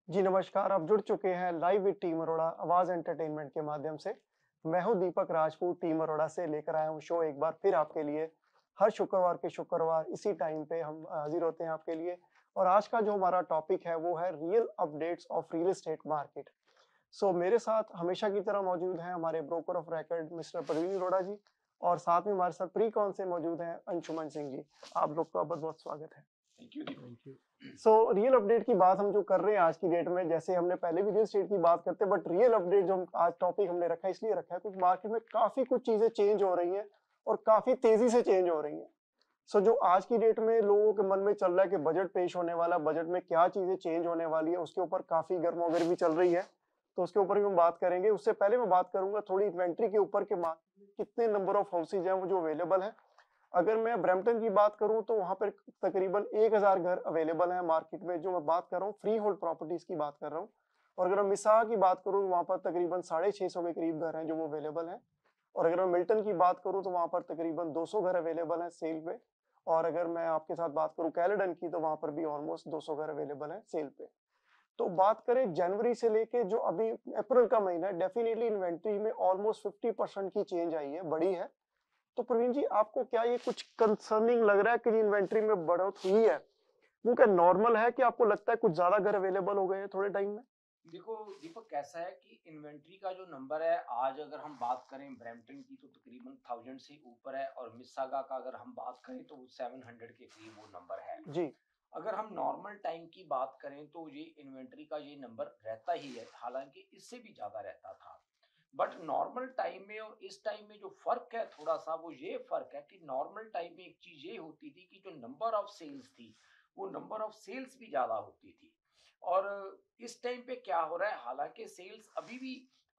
जी नमस्कार, आप जुड़ चुके हैं लाइव विद टीम अरोड़ा आवाज़ एंटरटेनमेंट के माध्यम से। मैं हूँ दीपक राजपूत, टीम अरोड़ा से लेकर आया हूँ शो एक बार फिर आपके लिए। हर शुक्रवार के शुक्रवार इसी टाइम पे हम हाज़िर होते हैं आपके लिए। और आज का जो हमारा टॉपिक है वो है real updates of real estate market. So मेरे साथ हमेशा की तरह मौजूद हैं हमारे broker of record mister Praveen Arora ji और साथ में हमारे साथ प्री-कॉन से मौजूद हैं अंशुमन सिंह जी। आप लोग का बहुत-बहुत स्वागत है। Thank you Deepak. Thank you. So real update की बात हम जो कर रहे हैं आज की डेट में, जैसे हमने पहले भी रियल एस्टेट की बात करते हैं, बट रियल अपडेट जो हम आज टॉपिक हमने रखा है इसलिए रखा है कुछ मार्केट में काफी कुछ चीजें चेंज हो रही हैं और काफी तेजी से चेंज हो रही हैं। सो जो आज की डेट में लोगों के मन में चल रहा है कि बजट पेश होने वाला, बजट में क्या चीजें चेंज होने वाली है, उसके ऊपर काफी गर्मागर्मी चल रही है। तो उसके ऊपर भी हम बात करेंगे। उससे पहले मैं बात करूंगा थोड़ी इन्वेंट्री के ऊपर के मार्केट में कितने नंबर ऑफ हाउसेज हैं वो जो अवेलेबल है। अगर मैं ब्रैम्पटन की बात करूं तो वहां पर तकरीबन 1000 घर अवेलेबल हैं मार्केट में। जो मैं बात कर रहा हूँ फ्री होल्ड प्रॉपर्टीज की बात कर रहा हूँ। और अगर मैं मिसाह की बात करूँ वहां पर तकरीबन 650 के करीब घर हैं जो वो अवेलेबल हैं। और अगर मैं मिल्टन की बात करूं तो वहां पर तकरीबन 200 घर अवेलेबल हैं सेल पे। और अगर मैं आपके साथ बात करूं कैलेडन की तो वहां पर भी ऑलमोस्ट 200 घर अवेलेबल हैं सेल पे। तो बात करें जनवरी से लेके जो अभी अप्रैल का महीना है, डेफिनेटली इन्वेंट्री में ऑलमोस्ट 50% की चेंज आई है, बड़ी है। तो प्रवीण जी, आपको क्या ये कुछ कंसर्निंग लग रहा है कि इन्वेंट्री में बढ़ोत हुई है? वो क्या नॉर्मल है कि आपको लगता है कुछ ज्यादा घर अवेलेबल हो गए हैं थोड़े टाइम में? देखो दीपक, कैसा है कि इन्वेंट्री का जो नंबर है, आज अगर हम बात करें ब्रैम्पटन की तो तकरीबन 1000 से ऊपर है, और मिसागा का अगर हम बात करें तो 700 के करीब वो नंबर है। जी। अगर हम नॉर्मल टाइम की बात करें तो ये इन्वेंट्री का ये नंबर रहता ही है, हालांकि इससे भी ज्यादा रहता था। बट नॉर्मल टाइम में और इस टाइम में जो फर्क है थोड़ा सा, वो ये फर्क है कि नॉर्मल टाइम में एक चीज ये होती थी कि जो नंबर ऑफ सेल्स थी, वो नंबर ऑफ सेल्स भी ज्यादा होती थी। और इस टाइम पे क्या हो रहा है, हालांकि सेल्स अभी भी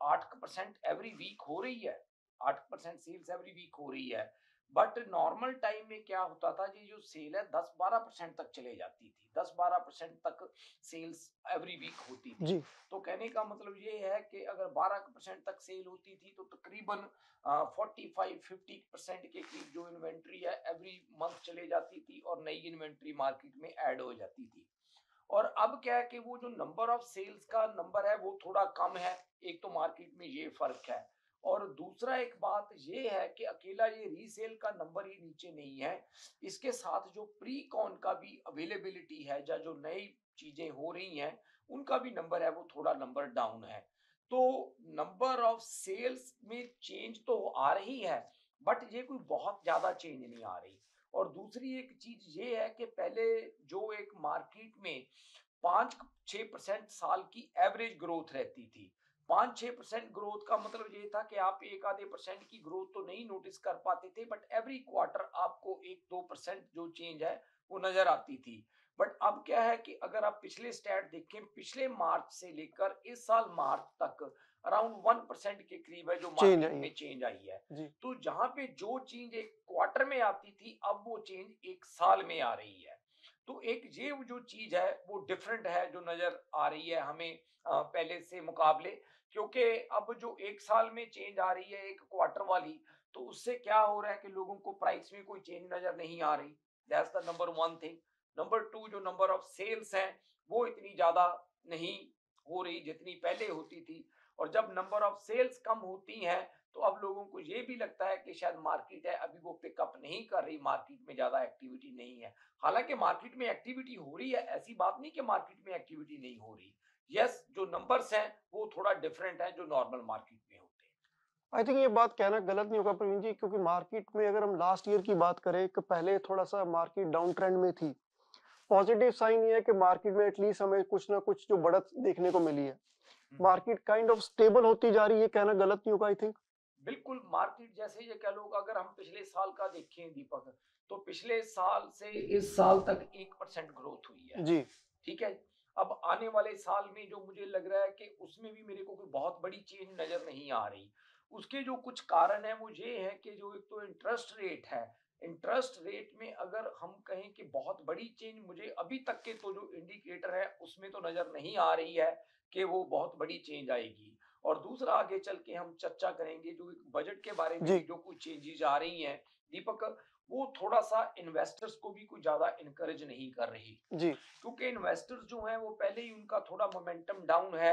8% एवरी वीक हो रही है, 8% सेल्स एवरी वीक हो रही है। बट नॉर्मल टाइम में क्या होता था, ये जो सेल है 10-12% तक चले जाती थी, 10-12% तक सेल्स एवरी वीक होती थी। जी। तो कहने का मतलब ये है कि अगर 12% तक सेल होती थी तो तकरीबन 45-50% के करीब जो इन्वेंट्री है एवरी मंथ चले जाती थी और नई इन्वेंट्री मार्केट में ऐड हो जाती थी। और अब क्या है कि वो जो नंबर ऑफ सेल्स का नंबर है वो थोड़ा कम है। एक तो मार्केट में ये फर्क है, और दूसरा एक बात ये है कि अकेला ये रीसेल का नंबर ही नीचे नहीं है, इसके साथ जो प्री कॉन का भी अवेलेबिलिटी है, या जो नई चीजें हो रही हैं उनका भी नंबर है, वो थोड़ा नंबर डाउन है। तो नंबर ऑफ सेल्स में चेंज तो आ रही है, बट ये कोई बहुत ज्यादा चेंज नहीं आ रही। और दूसरी एक चीज ये है कि पहले जो एक मार्केट में 5-6% साल की एवरेज ग्रोथ रहती थी, 5-6% ग्रोथ का मतलब ये था कि आप एक आधे परसेंट की ग्रोथ तो नहीं नोटिस कर पाते थे, बट एवरी क्वार्टर आपको 1-2% जो चेंज है वो नजर आती थी। बट अब क्या है कि अगर आप पिछले स्टैट देखें, पिछले मार्च से लेकर इस साल मार्च तक अराउंड 1% के करीब है जो चेंज मार्केट आई है। में चेंज आई है। जी। तो जहां पे जो चेंज एक क्वार्टर में आती थी, अब वो चेंज एक साल में आ रही है। तो एक ये जो चीज है वो डिफरेंट है जो नजर आ रही है हमें पहले से मुकाबले। क्योंकि अब जो एक साल में चेंज आ रही है एक क्वार्टर वाली, तो उससे क्या हो रहा है कि लोगों को प्राइस में कोई चेंज नजर नहीं आ रही। That's the number one thing. Number two, जो नंबर ऑफ सेल्स हैं वो इतनी ज्यादा नहीं हो रही जितनी पहले होती थी। और जब नंबर ऑफ सेल्स कम होती हैं तो अब लोगों को ये भी लगता है कि शायद मार्केट है अभी वो पिकअप नहीं कर रही, मार्केट में ज्यादा एक्टिविटी नहीं है। हालांकि मार्केट में एक्टिविटी हो रही है, ऐसी बात नहीं कि मार्केट में एक्टिविटी नहीं हो रही। यस, जो नंबर्स हैं वो थोड़ा डिफरेंट है जो नॉर्मल मार्केट में होते हैं। आई थिंक ये बात कहना गलत नहीं होगा प्रवीण जी, क्योंकि मार्केट में अगर हम लास्ट ईयर की बात करें कि पहले थोड़ा सा मार्केट डाउन ट्रेंड में थी। पॉजिटिव साइन ये है कि मार्केट में एटलीस्ट हमें कुछ ना कुछ जो बढ़त देखने को मिली है। मार्केट काइंड ऑफ स्टेबल होती जा रही है, कहना गलत नहीं होगा आई थिंक। बिल्कुल, मार्केट जैसे ये कह लो, अगर हम पिछले साल का देखें दीपक, तो पिछले साल से इस साल तक 1% ग्रोथ हुई है। जी। ठीक है। अब आने वाले साल में जो मुझे लग रहा है कि उसमें भी मेरे को कोई बहुत बड़ी चेंज नजर नहीं आ रही। उसके जो कुछ कारण है वो ये है कि जो एक तो इंटरेस्ट रेट है, इंटरेस्ट रेट में अगर हम कहें कि बहुत बड़ी चेंज, मुझे अभी तक के तो जो इंडिकेटर है उसमें तो नजर नहीं आ रही है कि वो बहुत बड़ी चेंज आएगी। और दूसरा, आगे चल के हम चर्चा करेंगे जो बजट के बारे में जी। भी जो कुछ चेंजेस आ रही हैं दीपक, वो थोड़ा सा इन्वेस्टर्स को भी कुछ ज्यादा इनकरेज नहीं कर रही, जी, क्योंकि इन्वेस्टर्स जो हैं वो पहले ही उनका थोड़ा मोमेंटम डाउन है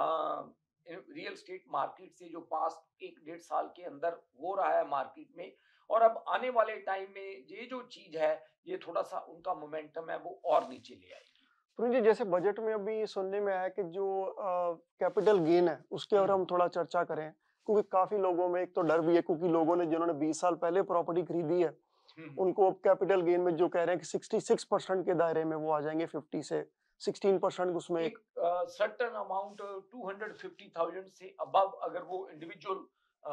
रियल एस्टेट मार्केट से, जो पास्ट 1 डेढ़ साल के अंदर हो रहा है मार्केट में। और अब आने वाले टाइम में ये जो चीज है, ये थोड़ा सा उनका मोमेंटम है वो और नीचे ले आएगी। पुनीत जी, जैसे बजट में अभी सुनने में आया कि जो कैपिटल गेन है, उसके और हम थोड़ा चर्चा करें, क्योंकि काफ़ी लोगों में एक तो डर भी है, क्योंकि लोगों ने जिन्होंने 20 साल पहले प्रॉपर्टी खरीदी है, हम्म। उनको अब कैपिटल गेन में जो कह रहे हैं कि 66% के दायरे में वो आ जाएँगे, 50 से 16% उसमें एक एक सर्टेन अमाउंट 250,000 से अबव अगर वो इंडिविजुअल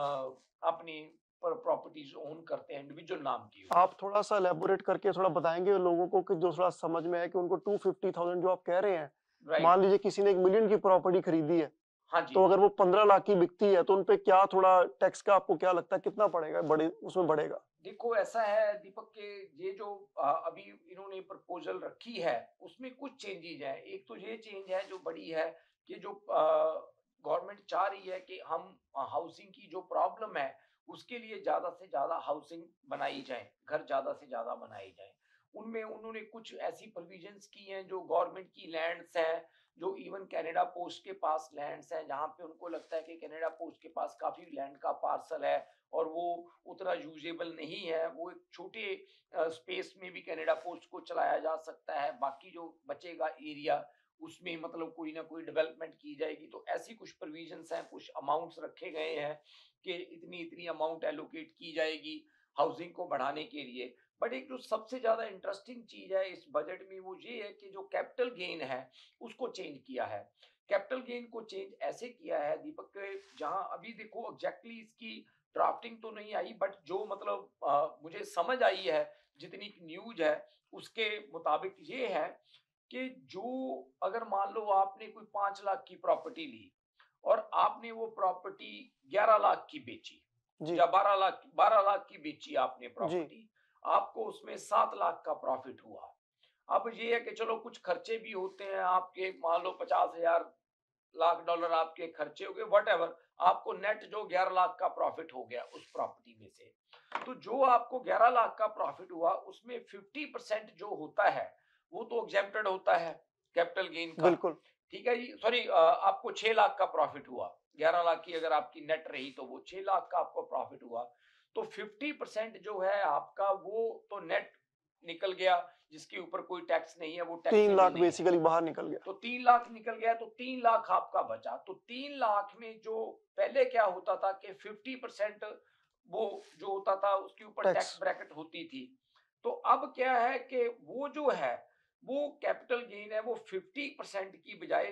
अपनी प्रॉपर्टीज ओन करते हैं, इंडिविजुअल नाम की हो। आप थोड़ा-सा इलैबोरेट करके थोड़ा बताएँगे लोगों को कि जो थोड़ा समझ में आए कि उनको 250,000 जो आप कह रहे हैं, मान राइट। लीजिए किसी ने 1 मिलियन की प्रॉपर्टी खरीदी है, हाँ जी। तो अगर वो 15 लाख की बिकती है, तो उन पे क्या थोड़ा टैक्स का आपको क्या लगता है कितना पड़ेगा? बड़े उसमें बढ़ेगा? देखो ऐसा है दीपक के, ये जो अभी इन्होंने प्रपोजल रखी है उसमें कुछ चेंजेज हैं। एक तो ये चेंज है जो बड़ी है, कि जो गवर्नमेंट चाह रही है कि हम हाउसिंग की जो प्रॉब्लम है उसके लिए ज्यादा से ज्यादा हाउसिंग बनाई जाए, घर ज्यादा से ज्यादा बनाए जाए। उनमें उन्होंने कुछ ऐसी प्रोविजंस की हैं जो गवर्नमेंट की लैंड्स हैं, जो इवन कनाडा पोस्ट के पास लैंड्स हैं, जहां पे उनको लगता है कि कनाडा पोस्ट के पास काफी लैंड का पार्सल है और वो उतना यूजेबल नहीं है, वो एक छोटे स्पेस में भी कनाडा पोस्ट को चलाया जा सकता है, बाकी जो बचेगा एरिया उसमें मतलब कोई ना कोई डेवलपमेंट की जाएगी। तो ऐसी कुछ प्रोविजंस हैं, कुछ अमाउंट्स रखे गए हैं कि इतनी इतनी अमाउंट एलोकेट की जाएगी हाउसिंग को बढ़ाने के लिए। बट एक जो सबसे ज्यादा इंटरेस्टिंग चीज है इस बजट में वो ये है कि जो कैपिटल गेन है उसको चेंज किया है। कैपिटल गेन को चेंज ऐसे किया है दीपक के, जहां अभी देखो एग्जैक्टली इसकी ड्राफ्टिंग तो नहीं आई, बट जो मतलब मुझे समझ आई है, जितनी न्यूज है उसके मुताबिक ये है कि जो अगर मान लो आपने कोई 5 लाख की प्रॉपर्टी ली और आपने वो प्रॉपर्टी 11 लाख की बेची, जी, या 12 लाख की बेची आपने जी, प्रॉपर्टी, आपको उसमें 7 लाख का प्रॉफिट हुआ। अब ये है कि चलो कुछ खर्चे भी होते हैं आपके, मान लो 50,000 लाख डॉलर आपके खर्चे हो गए, वट एवर, आपको नेट जो 11 लाख का प्रॉफिट हो गया उस प्रॉपर्टी में से। तो जो आपको 11 लाख का प्रॉफिट हुआ उसमें 50% जो होता है वो तो एग्जेम्प्टेड होता है कैपिटल गेन का। बिल्कुल। ठीक है जी, सॉरी, आपको 6 लाख का प्रॉफिट हुआ, 11 लाख की अगर आपकी नेट रही तो वो 6 लाख का आपको प्रॉफिट हुआ। तो 50% जो है आपका वो तो नेट निकल गया, जिसके ऊपर कोई टैक्स नहीं है, वो 3 टैक्सेबल लाख नहीं है। बेसिकली बाहर निकल गया। तो 3 लाख निकल गया, तो 3 लाख आपका बचा। तो 3 लाख में जो पहले क्या होता था कि 50% वो जो होता था उसके ऊपर टैक्स। टैक्स ब्रैकेट होती थी। तो अब क्या है कि वो जो है वो कैपिटल गेन है वो 50% की बजाय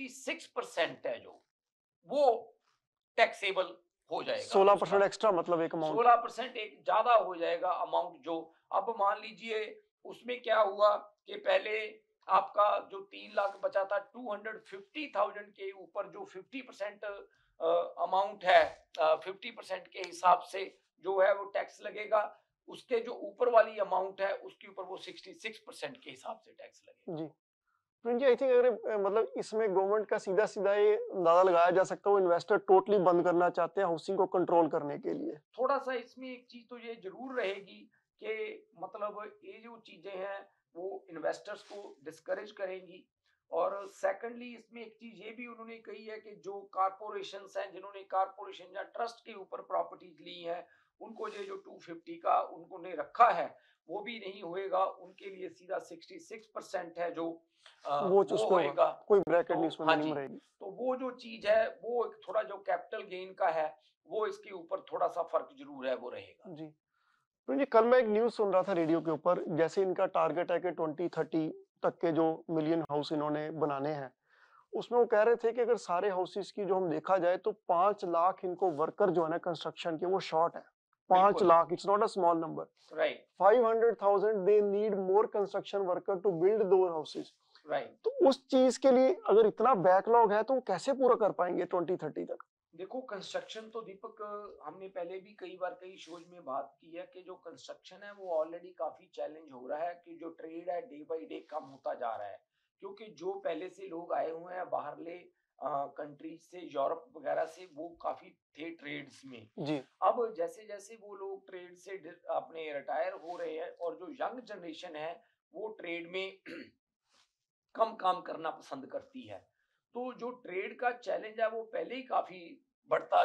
66% है, जो वो टैक्सेबल हो जाएगा उसका। 16% एक्स्ट्रा मतलब एक अमाउंट। 16% एक ज्यादा हो जाएगा अमाउंट जो। अब मान लीजिए उसमें क्या हुआ कि पहले आपका जो 3 लाख बचा था, 250,000 के ऊपर जो 50% अमाउंट है, 50% के हिसाब से जो है वो टैक्स लगेगा। उसके जो ऊपर वाली अमाउंट है उसके ऊपर वो 66% के हिसाब से टैक्स लगेगा। जी। जी, आई थिंक अगर मतलब इसमें गवर्नमेंट का सीधा-सीधा ये अंदाज़ा लगाया जा सकता है, वो इन्वेस्टर टोटली बंद करना चाहते हैं हाउसिंग को कंट्रोल करने के लिए। थोड़ा सा इसमें एक चीज तो ये जरूर रहेगी कि मतलब ये जो चीजें हैं वो इन्वेस्टर्स को डिस्करेज करेंगी। और सेकंडली इसमें एक चीज ये भी उन्होंने कही है कि जो कारपोरेशंस हैं, जिन्होंने कारपोरेशन या ट्रस्ट के ऊपर प्रॉपर्टीज ली हैं, उनको ये जो 250 का उन्होंने रखा है वो भी नहीं होएगा, उनके लिए सीधा 66% है जो वो वो उसमें होगा, होएगा। कोई ब्रैकेट तो नहीं उसमें हाँ जी, मिनिमम रहेगी। तो वो जो चीज है वो एक थोड़ा जो कैपिटल गेन का है वो इसके ऊपर थोड़ा सा फर्क जरूर है वो रहेगा। जी। जी, कल मैं एक न्यूज़ सुन रहा था रेडियो के ऊपर, जैसे इनका टारगेट है कि 2030 तक के जो मिलियन हाउस इन्होंने बनाने हैं, उसमें वो कह रहे थे कि अगर सारे हाउसेस की जो हम देखा जाए तो 5 लाख इनको वर्कर जो है ना कंस्ट्रक्शन के वो शॉर्ट है। 5 बिल्कुल। Lakh, it's not a small number. Right. 500,000 they need more construction worker to build those houses. Right. तो उस चीज़ के लिए अगर इतना बैकलॉग है तो वो कैसे पूरा कर पाएँगे 2030 तक? देखो कंस्ट्रक्शन तो दीपक, हमने पहले भी कई बार कई शोज में बात की है कि जो कंस्ट्रक्शन है वो ऑलरेडी काफी चैलेंज हो रहा है, कि जो ट्रेड है डे बाय डे कम होता जा रहा है, क्योंकि जो पहले से लोग आए हुए हैं बाहरले कंट्रीज से, यूरोप वगैरह से, वो काफी थे ट्रेड्स में। जी अब जैसे जैसे वो लोग ट्रेड से अपने रिटायर हो रहे हैं और जो यंग जनरेशन है वो ट्रेड में कम काम करना पसंद करती है, तो जो ट्रेड का चैलेंज है वो पहले ही काफी बढ़ता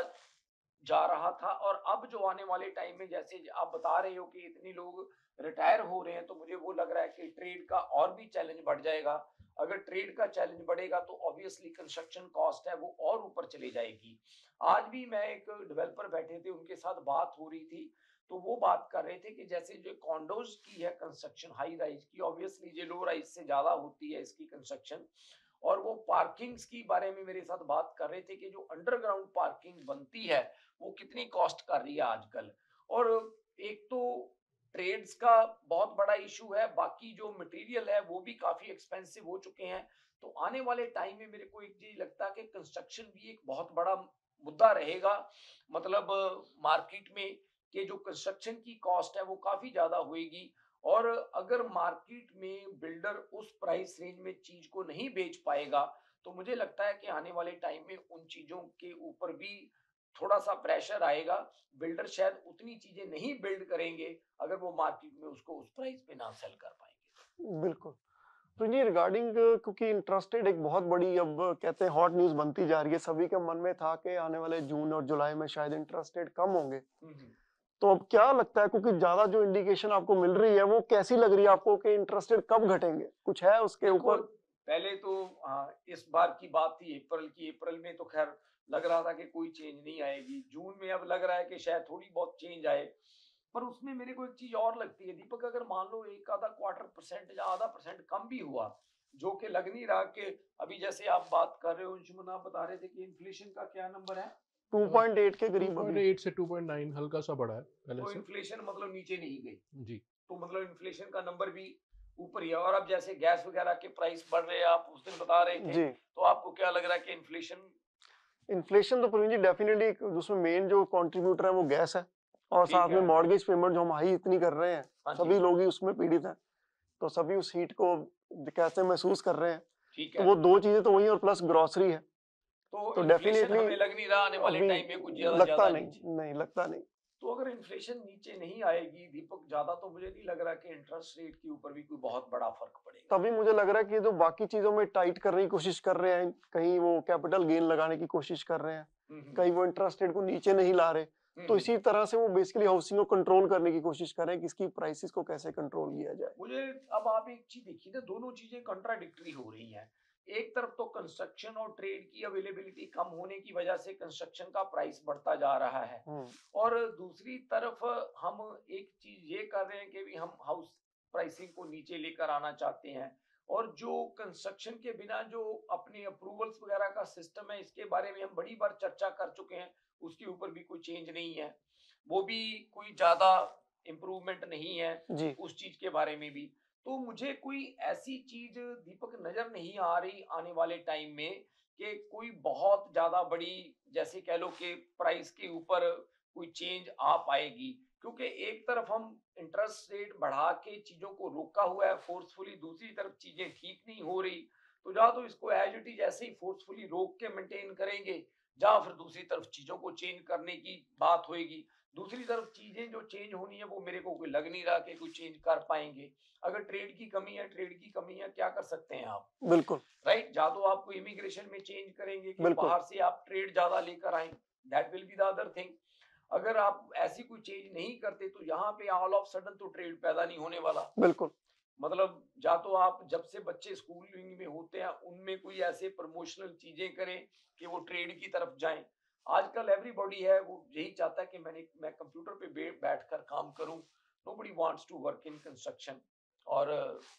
जा रहा था। और अब जो आने वाले टाइम में, जैसे आप बता रहे हो कि इतने लोग रिटायर हो रहे हैं, तो मुझे वो लग रहा है कि ट्रेड का और भी चैलेंज बढ़ जाएगा। अगर ट्रेड का चैलेंज बढ़ेगा तो ऑब्वियसली कंस्ट्रक्शन कॉस्ट है वो और ऊपर चली जाएगी। आज भी मैं एक डेवलपर बैठे थे, उनके साथ बात हो रही थी, तो वो बात कर रहे थे कि जैसे जो कॉन्डोज की है कंस्ट्रक्शन हाई राइज की, ऑब्वियसली ये लो राइज से ज्यादा होती है इसकी कंस्ट्रक्शन। और वो पार्किंग्स की बारे में मेरे साथ बात कर रहे थे कि जो अंडरग्राउंड पार्किंग बनती है वो कितनी कॉस्ट कर रही है आजकल। और एक तो ट्रेड्स का बहुत बड़ा इशू है, बाकी जो मटेरियल है वो भी काफी एक्सपेंसिव हो चुके हैं। तो आने वाले टाइम में मेरे को एक चीज लगता है कि कंस्ट्रक्शन भी एक बहुत बड़ा मुद्दा रहेगा, मतलब मार्केट में, कि जो कंस्ट्रक्शन की कॉस्ट है वो काफी ज्यादा होगी। और अगर मार्केट में बिल्डर उस प्राइस रेंज में चीज को नहीं बेच पाएगा, तो मुझे लगता है कि आने वाले टाइम में उन चीजों के ऊपर भी थोड़ा सा प्रेशर आएगा। बिल्डर शायद उतनी चीजें नहीं बिल्ड करेंगे अगर वो मार्केट में उसको उस प्राइस पे ना सेल कर पाएंगे। बिल्कुल। तो ये रिगार्डिंग क्योंकि इंटरेस्टेड एक बहुत बड़ी अब कहते हैं हॉट न्यूज बनती जा रही है, सभी के मन में था कि आने वाले जून और जुलाई में शायद इंटरेस्टेड कम होंगे। हम्म। तो अब क्या लगता है, क्योंकि ज्यादा जो इंडिकेशन आपको मिल रही है वो कैसी लग रही है आपको कि इंटरेस्टेड कब घटेंगे, कुछ है उसके देखो, ऊपर? पहले तो इस बार की बात थी अप्रैल की, अप्रैल में तो खैर लग रहा था कि कोई चेंज नहीं आएगी। जून में अब लग रहा है कि शायद थोड़ी बहुत चेंज आए। पर उसमें मेरे को एक चीज और लगती है दीपक, अगर मान लो एक आधा क्वार्टर परसेंट या आधा परसेंट कम भी हुआ, जो कि लग नहीं रहा कि अभी जैसे आप बात कर रहे हो अंशुमन, आप बता रहे थे कि इन्फ्लेशन का क्या नंबर है, 2.8 के करीब अभी। 2.8 से 2.9 हल्का सा बढ़ा है पहले तो से। इन्फ्लेशन मतलब नीचे नहीं गई, जी। तो मतलब इन्फ्लेशन का नंबर भी ऊपर ही है। और अब जैसे गैस वगैरह के प्राइस बढ़ रहे हैं, आप उस दिन बता रहे थे, जी तो आपको क्या लग रहा है कि इन्फ्लेशन इन्फ्लेशन तो प्रवीण जी डेफिनेटली उसमें मेन जो कंट्रीब्यूटर है वो गैस है, और ठीक साथ में है? मॉर्गेज पेमेंट जो हम हाई इतनी कर रहे हैं, हाँ जी, सभी लोग ही उसमें पीड़ित हैं। तो सभी उस हीट को कैसे महसूस कर रहे हैं। ठीक तो है। वो दो चीजें तो वही, और प्लस ग्रोसरी है। तो तो इन्फ्लेशन डेफिनेटली हमें लग नहीं रहा आने वाले अभी टाइम में कुछ ज्यादा लगता ज्यादा नहीं, नीचे। नहीं लगता नहीं। तो अगर इन्फ्लेशन नीचे नहीं आएगी दीपक ज्यादा, तो मुझे नहीं लग रहा कि इंटरेस्ट रेट के ऊपर भी कोई बहुत बड़ा फर्क पड़ेगा। तभी मुझे लग रहा है कि जो बाकी चीजों में टाइट करने की कोशिश कर रहे हैं, कहीं वो कैपिटल गेन लगाने की कोशिश कर रहे हैं, हम्म। कहीं वो इंटरेस्ट रेट को नीचे नहीं ला रहे, तो हम्म। इसी तरह से वो बेसिकली हाउसिंग को कंट्रोल करने की कोशिश कर रहे हैं कि इसकी प्राइसेस को कैसे कंट्रोल किया जाए। मुझे, अब आप एक चीज देखिए ना, दोनों चीजें कंट्राडिक्टरी हो रही हैं। एक तरफ तो कंस्ट्रक्शन और ट्रेड की अवेलेबिलिटी कम होने की वजह से कंस्ट्रक्शन का प्राइस बढ़ता जा रहा है, और दूसरी तरफ हम एक चीज ये कर रहे हैं कि भी हम हाउस प्राइसिंग को नीचे लेकर आना चाहते हैं। और जो कंस्ट्रक्शन के बिना जो अपने अप्रूवल्स वगैरह का सिस्टम है, इसके बारे में हम बड़ी बार चर्चा कर चुके हैं, उसके ऊपर भी कोई चेंज नहीं है, वो भी कोई ज्यादा इम्प्रूवमेंट नहीं है जी उस चीज के बारे में भी। तो मुझे कोई ऐसी चीज दीपक नजर नहीं आ रही आने वाले टाइम में कि कोई बहुत ज्यादा बड़ी, जैसे कह लो कि प्राइस के ऊपर कोई चेंज आ पाएगी। क्योंकि एक तरफ हम इंटरेस्ट रेट बढ़ा के चीजों को रोका हुआ है फोर्सफुली, दूसरी तरफ चीजें ठीक नहीं हो रही। तो या तो इसको एज इट इज ऐसे ही फोर्सफुली रोक के मेंटेन करेंगे, या फिर दूसरी तरफ चीजों को चेंज करने की बात होगी। दूसरी तरफ चीजें जो चेंज होनी है वो मेरे को कोई लग नहीं रहा कि कोई चेंज कर पाएंगे। अगर ट्रेड की कमी है, ट्रेड की कमी है, क्या कर सकते हैं आप? बिल्कुल राइट, या तो आपको इमिग्रेशन में चेंज करेंगे कि बिल्कुल बाहर से आप ट्रेड ज्यादा लेकर आए, that will be the other thing. अगर आप ऐसी कोई चेंज नहीं करते तो यहाँ पे ऑल ऑफ सडन तो ट्रेड पैदा नहीं होने वाला। बिल्कुल मतलब या तो आप जब से बच्चे स्कूलिंग में होते हैं उनमें कोई ऐसे प्रमोशनल चीजें करें कि वो ट्रेड की तरफ जाएं। आजकल एवरीबॉडी है वो यही चाहता है कि मैं कंप्यूटर पे बैठकर काम करूं। Nobody wants to work in construction. और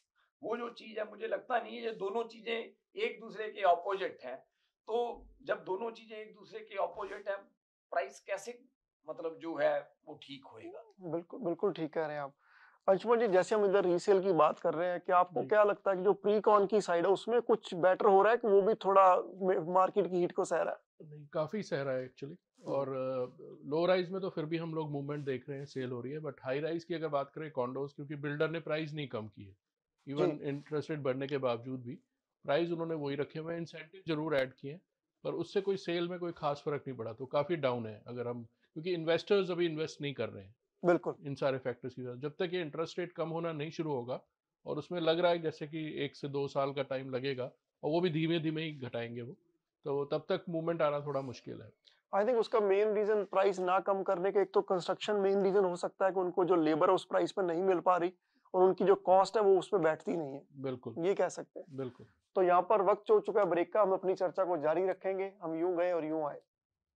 वो जो चीज है, मुझे लगता नहीं है ये दोनों चीजें एक दूसरे के ऑपोजिट हैं। तो जब दोनों चीजें एक दूसरे के ऑपोजिट है, प्राइस कैसे, मतलब जो है वो ठीक होएगा? बिल्कुल बिल्कुल ठीक कह रहे हैं आप। अंशुमन जी, जैसे हम इधर रीसेल की बात कर रहे हैं, क्या आपको जी। क्या लगता है कि जो प्री कॉन की साइड है उसमें कुछ बेटर हो रहा है कि वो भी थोड़ा मार्केट की हीट को सह रहा है? नहीं, काफ़ी सह रहा है एक्चुअली। हम्म, और लो राइज में तो फिर भी हम लोग मूवमेंट देख रहे हैं, सेल हो रही है। बट हाई राइज की अगर बात करें कॉन्डोज, क्योंकि बिल्डर ने प्राइस नहीं कम की है, जी इवन इंटरेस्ट रेट बढ़ने के बावजूद भी प्राइस उन्होंने वही रखे हुए हैं। इंसेंटिव जरूर ऐड किए हैं, पर उससे कोई सेल में कोई खास फर्क नहीं पड़ा, तो काफ़ी डाउन है अगर हम, क्योंकि इन्वेस्टर्स अभी इन्वेस्ट नहीं कर रहे हैं बिल्कुल। इन सारे फैक्टर्स की वजह। जब तक ये इंटरेस्ट रेट कम होना नहीं शुरू होगा, और उसमें लग रहा है जैसे कि 1 से 2 साल का टाइम लगेगा, और वो भी धीमे धीमे ही घटाएंगे वो, तो तब तक मूवमेंट आना थोड़ा मुश्किल है। आई थिंक उसका मेन रीजन प्राइस ना कम करने के, एक तो कंस्ट्रक्शन मेन रीजन हो सकता है कि उनको जो लेबर है उस प्राइस पे नहीं मिल पा रही, और उनकी जो कॉस्ट है वो उस पे बैठती नहीं है, बिल्कुल ये कह सकते हैं। बिल्कुल। तो यहाँ पर वक्त हो चुका है ब्रेक का, हम अपनी चर्चा को जारी रखेंगे। हम यूं गए और यूं आए।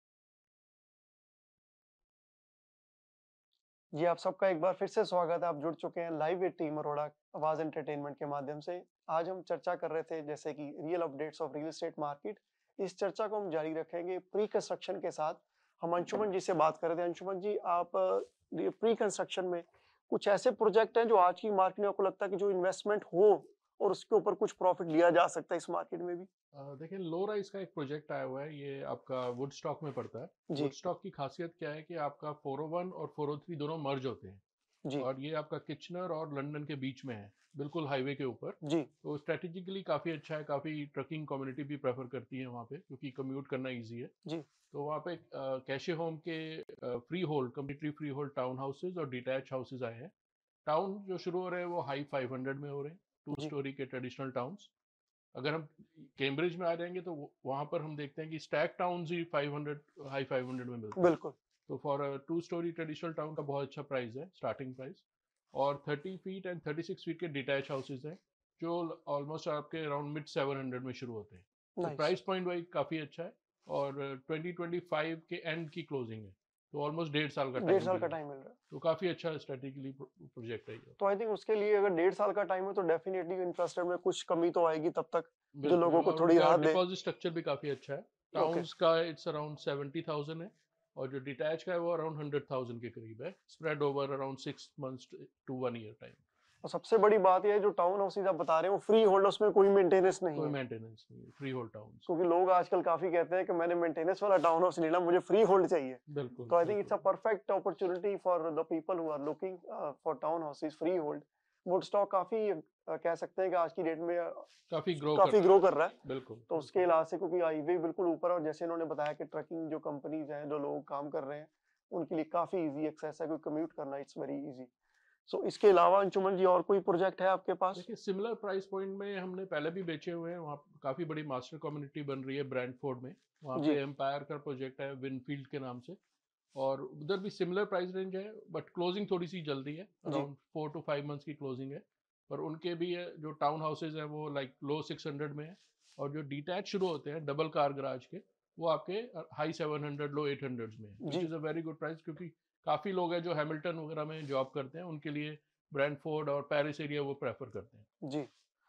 जी, आप सबका एक बार फिर से स्वागत है। आप जुड़ चुके हैं लाइव विद टीम अरोड़ा आवाज एंटरटेनमेंट के माध्यम से। आज हम चर्चा कर रहे थे जैसे कि real updates of real estate market. इस चर्चा को हम जारी रखेंगे प्री कंस्ट्रक्शन के साथ। हम अंशुमन जी से बात कर रहे थे। अंशुमन जी, आप प्री कंस्ट्रक्शन में कुछ ऐसे प्रोजेक्ट हैं जो आज की मार्केट में आपको लगता है कि जो इन्वेस्टमेंट हो और उसके ऊपर कुछ प्रॉफिट लिया जा सकता है इस मार्केट में भी? देखिए, लो राइज का एक प्रोजेक्ट आया हुआ है, ये आपका वुड स्टॉक में पड़ता है। जी, वुड स्टॉक की खासियत क्या है कि आपका 401 और 403 दोनों मर्ज होते हैं, जी, और ये आपका किचनर और लंदन के बीच में है, बिल्कुल हाईवे के ऊपर। जी, तो स्ट्रेटेजिकली काफ़ी अच्छा है, काफ़ी ट्रकिंग कम्युनिटी भी प्रेफर करती है वहाँ पे, क्योंकि कम्यूट करना इजी है। जी, तो वहाँ पे कैशे होम के freehold, completely freehold town houses और डिटैच हाउसेज आए हैं। टाउन जो शुरू हो रहे हैं वो हाई 500 में हो रहे हैं, टू जी, स्टोरी के ट्रेडिशनल टाउन्स। अगर हम कैम्ब्रिज में आ जाएंगे तो वहाँ पर हम देखते हैं कि स्टैक टाउन्स ही 500, हाई 500 में मिलते हैं। बिल्कुल, तो फॉर 2 स्टोरी ट्रेडिशनल टाउन का बहुत अच्छा प्राइस है, स्टार्टिंग प्राइस। और 30 फीट एंड 36 फीट के डिटैच हाउसेज हैं, जो ऑलमोस्ट आपके अराउंड मिड 700 में शुरू होते हैं। तो नाइस। प्राइस पॉइंट वाइज काफ़ी अच्छा है। और 2025 के एंड की क्लोजिंग है, तो ऑलमोस्ट 1.5 साल का 1.5 टाइम साल भी का है। टाइम मिल रहा है। तो काफ़ी अच्छा स्ट्रेटेजिकली प्रोजेक्ट है ये। तो आई थिंक उसके लिए अगर 1.5 साल का टाइम है तो डेफिनेटली इंफ्रास्ट्रक्चर में कुछ कमी तो आएगी तब तक, जो बिल्कुल, लोगों को और थोड़ी उनका राहत दे। डिपॉजिट स्ट्रक्चर भी काफ़ी अच्छा है। ओके। टाउन्स का इट्स अराउंड 70,000 है, और जो डिटैच का है वो अराउंड 100,000 के करीब है, spread over around 6 months to 1 year time. और सबसे बड़ी बात यह है जो टाउन हाउसेज आप बता रहे हो फ्री होल्ड, उसमें कोई मेंटेनेंस नहीं कोई है। मेंटेनेंस नहीं, फ्री होल्ड टाउन्स। क्योंकि लोग आजकल काफी कहते हैं कि मैंने मेंटेनेंस वाला टाउन हाउस लेना, मुझे फ्री होल्ड चाहिए। बिल्कुल तो आई थिंक इट्स बिल्कुल। A perfect opportunity for the people who are looking for town houses freehold. Woodstock काफी कह सकते हैं कि आज की डेट में काफ़ी ग्रो कर काफी रहा ग्रो है। कर रहा है। बिल्कुल तो उसके बिल्कुल। इलावा से क्योंकि हाईवे बिल्कुल ऊपर है, और जैसे इन्होंने बताया कि ट्रकिंग जो कंपनीज हैं, जो लोग काम कर रहे हैं, उनके लिए काफी इजी एक्सेस है, कोई कम्यूट करना इट्स वेरी इजी। सो इसके अलावा अंशुमन जी और कोई प्रोजेक्ट है आपके पास? देखिए, सिमिलर प्राइस पॉइंट में हमने पहले भी बेचे हुए हैं, वहाँ काफ़ी बड़ी मास्टर कम्युनिटी बन रही है ब्रैंडफोर्ड में। वहाँ पे जी, एम्पायर का प्रोजेक्ट है विनफील्ड के नाम से, और उधर भी सिमिलर प्राइस रेंज है, बट क्लोजिंग थोड़ी सी जल्दी है, जी, अराउंड 4 to 5 मंथ्स की क्लोजिंग है। पर उनके भी जो टाउन हाउसेज हैं वो लाइक लो 600 में है, और जो डिटैच शुरू होते हैं डबल कार गराज के, वो आपके हाई 700 लो 800 में है, विच जी, is a very good price, क्योंकि काफ़ी लोग हैं जो हैमिल्टन वगैरह में जॉब करते हैं, उनके लिए ब्रैंडफोर्ड और पेरिस एरिया वो प्रेफर करते हैं। जी।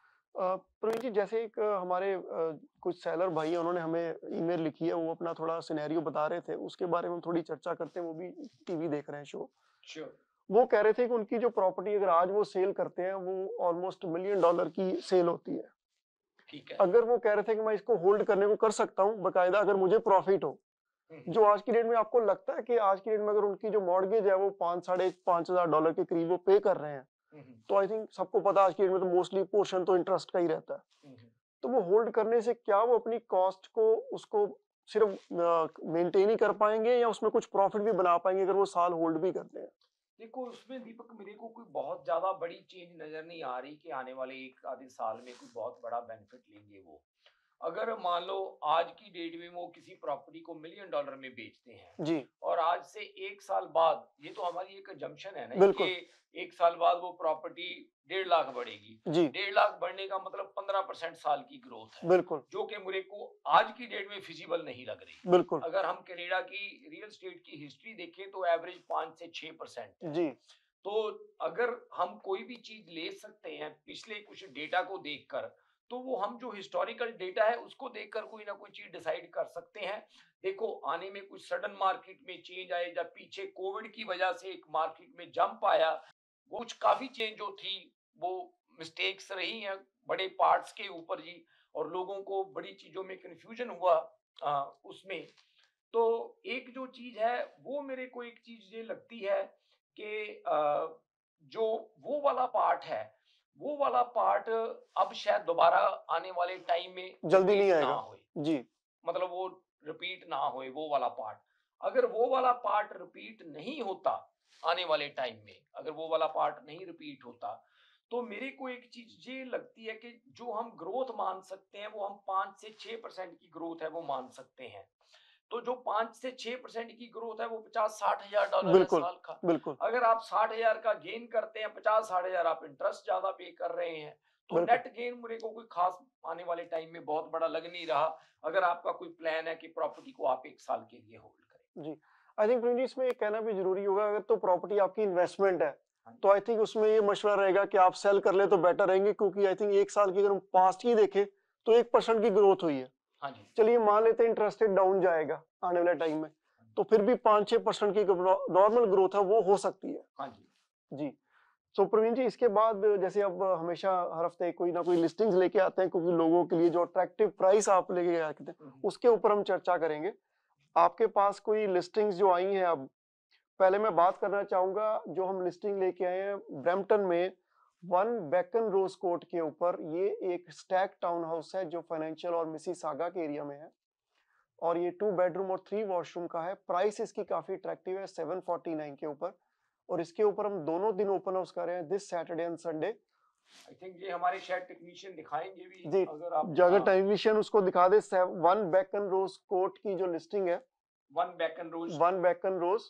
प्रवीण जी, जैसे एक हमारे कुछ सेलर भाई हैं, उन्होंने हमें ईमेल लिखी है, वो अपना थोड़ा सिनेरियो बता रहे थे, उसके बारे में हम थोड़ी चर्चा करते हैं। वो भी टीवी देख रहे हैं शो। श्योर। वो कह रहे थे कि उनकी जो प्रॉपर्टी अगर आज वो सेल करते हैं, वो ऑलमोस्ट $1 मिलियन की सेल होती है। ठीक है। अगर वो कह रहे थे कि मैं इसको होल्ड करने को कर सकता हूँ बकायदा, अगर मुझे प्रॉफिट हो। हम्म, जो आज की डेट में आपको लगता है कि आज की डेट में अगर उनकी जो मॉर्गेज है वो 5 साढ़े $5,000 के करीब वो पे कर रहे हैं, हम्म, तो आई थिंक सबको पता है आज की डेट में तो मोस्टली पोर्शन तो इंटरेस्ट का ही रहता है। हम्म। तो वो होल्ड करने से क्या वो अपनी कॉस्ट को उसको सिर्फ मेंटेन ही कर पाएंगे, या उसमें कुछ प्रॉफिट भी बना पाएंगे अगर वो साल होल्ड भी करते हैं? देखो, उसमें दीपक मेरे को कोई बहुत ज्यादा बड़ी चेंज नजर नहीं आ रही कि आने वाले एक आधे साल में कोई बहुत बड़ा बेनिफिट लेंगे वो। अगर मान लो आज की डेट में वो किसी प्रॉपर्टी को $1 मिलियन में बेचते हैं, जी, और आज से एक साल बाद, ये तो हमारी एक जम्पशन है ना कि बिल्कुल। एक साल बाद वो प्रॉपर्टी 1.5 लाख बढ़ेगी। जी, 1.5 लाख बढ़ने का मतलब 15% साल की ग्रोथ है, बिल्कुल, जो कि मेरे को आज की डेट में फिजिबल नहीं लग रही। बिल्कुल। अगर हम कनाडा की रियल एस्टेट की हिस्ट्री देखें तो एवरेज 5 से 6% है। जी, तो अगर हम कोई भी चीज ले सकते हैं पिछले कुछ डेटा को देखकर, तो वो हम जो हिस्टोरिकल डेटा है उसको देखकर कोई ना कोई चीज डिसाइड कर सकते हैं। देखो, आने में कुछ सडन मार्केट में चेंज आए, जब पीछे कोविड की वजह से एक मार्केट में जंप आया, वो कुछ काफी चेंज जो थी वो मिस्टेक्स रही हैं बड़े पार्ट्स के ऊपर जी, और लोगों को बड़ी चीजों में कंफ्यूजन हुआ उसमें। तो एक जो चीज है वो मेरे को एक चीज ये लगती है कि जो वो वाला पार्ट है, वो वाला पार्ट अब शायद दोबारा आने वाले टाइम में जल्दी नहीं रिपीट ना आएगा। होए। जी, मतलब वो रिपीट ना होए वो वाला पार्ट। अगर वो वाला पार्ट रिपीट नहीं होता आने वाले टाइम में, अगर वो वाला पार्ट नहीं रिपीट होता, तो मेरे को एक चीज ये लगती है कि जो हम ग्रोथ मान सकते हैं वो हम 5 से 6% की ग्रोथ है वो मान सकते हैं। तो जो 5 से 6% की ग्रोथ है वो 50-60 हजार डॉलर है बिल्कुल साल का। बिल्कुल अगर आप 60 हजार का गेन करते हैं, 50-60 हजार आप इंटरेस्ट ज्यादा पे कर रहे हैं, तो बिल्कुल नेट गेन मेरे को कोई खास आने वाले टाइम में बहुत बड़ा लग नहीं रहा, अगर आपका कोई प्लान है कि प्रॉपर्टी को आप 1 साल के लिए होल्ड करें। जी। आई थिंक प्रवीण जी इसमें ये कहना भी जरूरी होगा, अगर तो प्रॉपर्टी आपकी इन्वेस्टमेंट है हाँ जी। तो आई थिंक उसमें ये मशवरा रहेगा कि आप सेल कर ले तो बेटर रहेंगे, क्योंकि आई थिंक 1 साल की अगर हम पास्ट ही देखें तो 1% की ग्रोथ हुई है। हाँ जी। चलिए मान लेते हैं इंटरेस्ट रेट डाउन जाएगा आने वाले टाइम में, तो फिर भी 5-6% की नॉर्मल ग्रोथ है वो हो सकती है। हाँ जी। जी। सो प्रवीण जी इसके बाद जैसे अब हमेशा हर हफ्ते कोई ना कोई लिस्टिंग्स लेके आते हैं, क्योंकि लोगों के लिए जो अट्रैक्टिव प्राइस आप लेके आते हैं उसके ऊपर हम चर्चा करेंगे। आपके पास कोई लिस्टिंग्स जो आई हैं, अब पहले मैं बात करना चाहूंगा जो हम लिस्टिंग लेके आए हैं ब्रैम्पटन में 1 बेकन रोज कोर्ट के ऊपर। ये एक स्टैक टाउन हाउस है जो फाइनेंशियल और मिसिसागा के एरिया में है, और ये 2 बेडरूम और 3 वॉशरूम का है। प्राइस इसकी काफी अट्रैक्टिव है 749 के ऊपर, और इसके ऊपर हम दोनों दिन ओपन हाउस कर रहे हैं, this Saturday and Sunday. I think ये हमारे शायद टेक्नीशियन दिखाएंगे भी, जी, अगर आप अगर टेक्नीशियन उसको दिखा दे। 1 बेकन रोज कोर्ट की जो लिस्टिंग है, 1 बेकन रोज 1 बेकन रोज,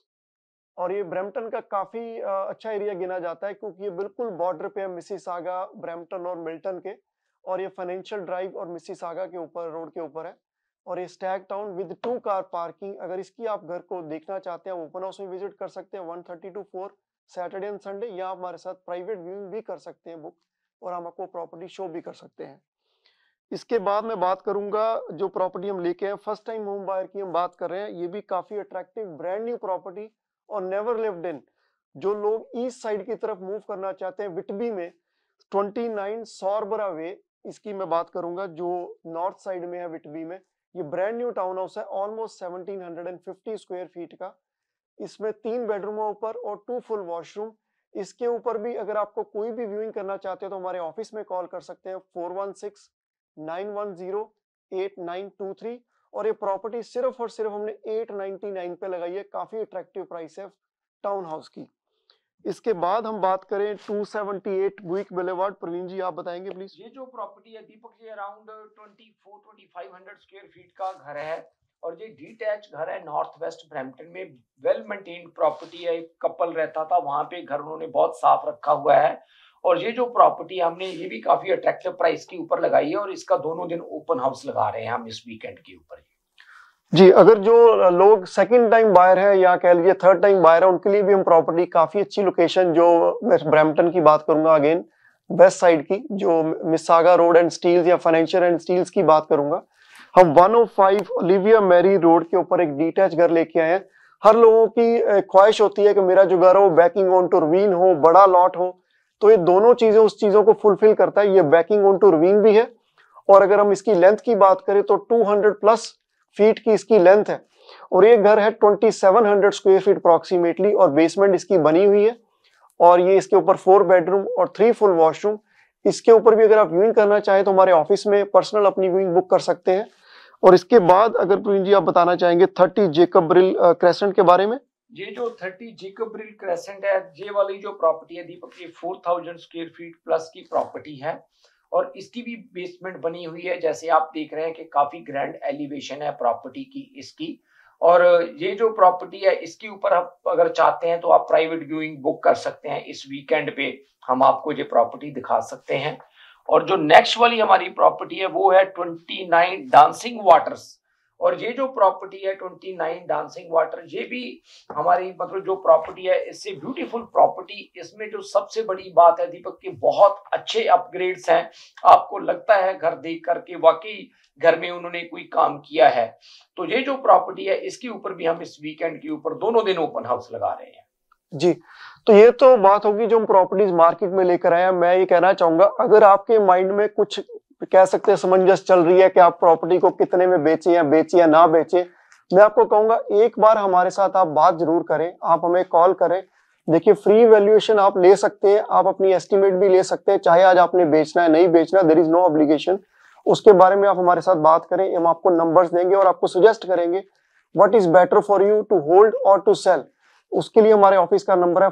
और ये ब्रैम्पटन का काफी अच्छा एरिया गिना जाता है, क्योंकि ये बिल्कुल बॉर्डर पे है मिसिसागा, ब्रैम्पटन और मिल्टन के, और ये फाइनेंशियल ड्राइव और मिसिसागा के ऊपर रोड के ऊपर है, और ये stacked town with 2 car parking. अगर इसकी आप घर को देखना चाहते हैं ओपन हाउस में विजिट कर सकते हैं 1:30 to 4 सैटरडे एंड संडे, या आप हमारे साथ प्राइवेट व्यूइंग भी कर सकते हैं बुक, और हम आपको प्रॉपर्टी शो भी कर सकते हैं। इसके बाद मैं बात करूंगा जो प्रॉपर्टी हम लेके आए, फर्स्ट टाइम होम बायर की हम बात कर रहे हैं। ये भी काफी अट्रैक्टिव ब्रांड न्यू प्रॉपर्टी और नेवर लिव्ड इन। जो लोग ईस्ट साइड की तरफ मूव करना चाहते हैं विटबी में 29 सॉरबरा वे, इसकी मैं बात करूंगा जो नॉर्थ साइड में है विटबी में। ये ब्रांड न्यू टाउन हाउस है ऑलमोस्ट 1750 स्क्वायर फीट का। इसमें 3 बेडरूम है ऊपर और 2 फुल वॉशरूम। इसके ऊपर भी अगर आपको कोई भी व्यूइंग करना चाहते हो तो हमारे ऑफिस में कॉल कर सकते हैं 4169108923, और ये प्रॉपर्टी सिर्फ और सिर्फ हमने 899 पे लगाई है। काफी अट्रैक्टिव प्राइस है टाउन हाउस की। इसके बाद हम बात करें 278 बुइक बुलेवार्ड, प्रवीण जी आप बताएंगे प्लीज। ये जो प्रॉपर्टी है Deepak ji around 24-2500 square feet का घर है, और ये डिटैच घर है नॉर्थ वेस्ट ब्रैम्पटन में। वेल मेंटेन्ड प्रॉपर्टी है, एक कपल रहता था वहां पे, घर उन्होंने बहुत साफ रखा हुआ है। और ये जो प्रॉपर्टी हमने ये भी काफी अट्रैक्टिव प्राइस के ऊपर लगाई है, और इसका दोनों दिन ओपन हाउस लगा रहे हैं हम इस वीकेंड के ऊपर। जी, अगर जो लोग सेकंड टाइम बायर है या कह लीजिए थर्ड टाइम बायर है, उनके लिए भी हम प्रॉपर्टी काफी अच्छी लोकेशन, जो मैं ब्रैम्पटन की बात करूंगा अगेन वेस्ट साइड की, जो मिसागा रोड एंड स्टील्स या फाइनेंशियल एंड स्टील्स की बात करूंगा। हम 105 ओलिविया मैरी रोड के ऊपर एक डिटैच घर लेके आए हैं। हर लोगों की ख्वाहिश होती है कि मेरा जो घर हो बैकिंग ऑन टू रवीन हो, बड़ा लॉट हो, तो ये दोनों चीजें उस चीजों को फुलफिल करता है। ये बैकिंग ऑन टू रवीन भी है, और अगर हम इसकी लेंथ की बात करें तो 200 प्लस फीट की इसकी लेंथ है, और ये घर है 2700 स्क्वायर फीट अप्रोक्सीमेटली, और बेसमेंट इसकी बनी हुई है, और ये इसके ऊपर 4 बेडरूम और 3 फुल वॉशरूम। इसके ऊपर भी अगर आप व्यूइंग करना चाहें तो हमारे ऑफिस में पर्सनल अपनी व्यूइंग बुक कर सकते हैं। और इसके बाद अगर प्रवीण जी आप बताना चाहेंगे 30 जेकब ब्रिल क्रेसेंट के बारे में। ये जो 30 जेकब ब्रिल क्रेसेंट है, ये वाली जो प्रॉपर्टी है दीपक, ये 4000 स्क्वायर फीट प्लस की प्रॉपर्टी है, और इसकी भी बेसमेंट बनी हुई है। जैसे आप देख रहे हैं कि काफी ग्रैंड एलिवेशन है प्रॉपर्टी की इसकी। और ये जो प्रॉपर्टी है इसके ऊपर आप अगर चाहते हैं तो आप प्राइवेट व्यूइंग बुक कर सकते हैं, इस वीकेंड पे हम आपको ये प्रॉपर्टी दिखा सकते हैं। और जो नेक्स्ट वाली हमारी प्रॉपर्टी है वो है 29 डांसिंग वाटर्स, और ये जो प्रॉपर्टी है 29 डांसिंग वाटर, ये भी हमारी मतलब जो प्रॉपर्टी है इससे ब्यूटीफुल प्रॉपर्टी। इसमें जो सबसे बड़ी बात है दीपक की, बहुत अच्छे अपग्रेड्स हैं। आपको लगता है घर देख करके वाकई घर में उन्होंने कोई काम किया है। तो ये जो प्रॉपर्टी है इसके ऊपर भी हम इस वीकेंड के ऊपर दोनों दिन ओपन हाउस लगा रहे हैं। जी, तो ये तो बात होगी जो हम प्रॉपर्टीज मार्केट में लेकर आए हैं। मैं ये कहना चाहूंगा, अगर आपके माइंड में कुछ कह सकते हैं समंजस चल रही है कि आप प्रॉपर्टी को कितने में बेचें या ना बेचें, मैं आपको कहूंगा एक बार हमारे साथ आप बात जरूर करें, आप हमें कॉल करें। देखिए, फ्री वैल्यूएशन आप ले सकते हैं, आप अपनी एस्टिमेट भी ले सकते हैं, चाहे आज आपने बेचना है नहीं बेचना, देयर इज नो ऑब्लिगेशन। उसके बारे में आप हमारे साथ बात करें, हम आपको नंबर्स देंगे और आपको सजेस्ट करेंगे what is better for you to hold और टू सेल। उसके लिए हमारे ऑफिस का नंबर है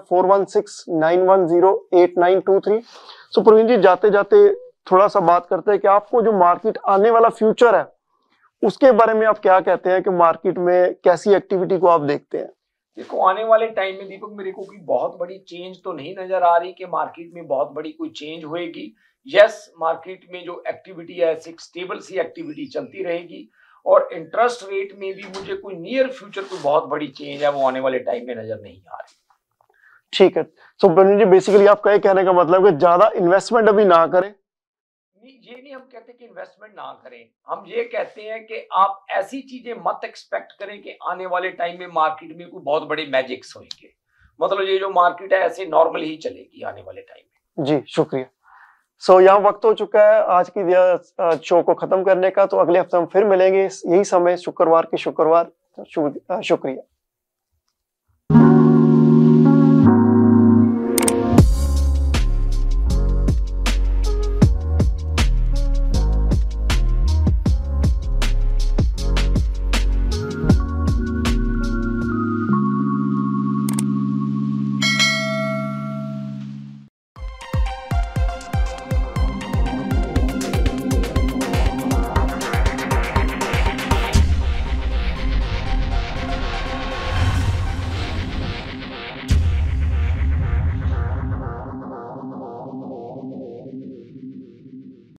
4169108923। सो प्रवीण जी, जाते जाते थोड़ा सा बात करते हैं कि आपको जो मार्केट आने वाला फ्यूचर है उसके बारे में आप क्या कहते हैं कि मार्केट में कैसी एक्टिविटी को आप देखते हैं? देखो, आने वाले टाइम में दीपक मेरे को कोई बहुत बड़ी चेंज तो नहीं नजर आ रही कि मार्केट में बहुत बड़ी कोई चेंज होएगी। यस, मार्केट में जो एक्टिविटी है स्टेबल सी एक्टिविटी चलती रहेगी और इंटरेस्ट रेट में भी मुझे कोई नियर फ्यूचर कोई बहुत बड़ी चेंज है वो आने वाले टाइम में नजर नहीं आ रही। ठीक है, सो प्रवीण जी बेसिकली आपका ये कहने का मतलब है कि ज्यादा इन्वेस्टमेंट अभी ना करें। नहीं, ये नहीं हम कहते कि इन्वेस्टमेंट ना करें, हम ये कहते हैं कि आप ऐसी चीजें मत एक्सपेक्ट करें कि आने वाले टाइम में मार्केट में कोई बहुत बड़े मैजिक्स होंगे। मतलब ये जो मार्केट है ऐसे नॉर्मल ही चलेगी आने वाले टाइम में। जी शुक्रिया। सो यहाँ वक्त हो चुका है आज की शो को खत्म करने का, तो अगले हफ्ते हम फिर मिलेंगे यही समय शुक्रवार के शुक्रवार। शुक्रिया।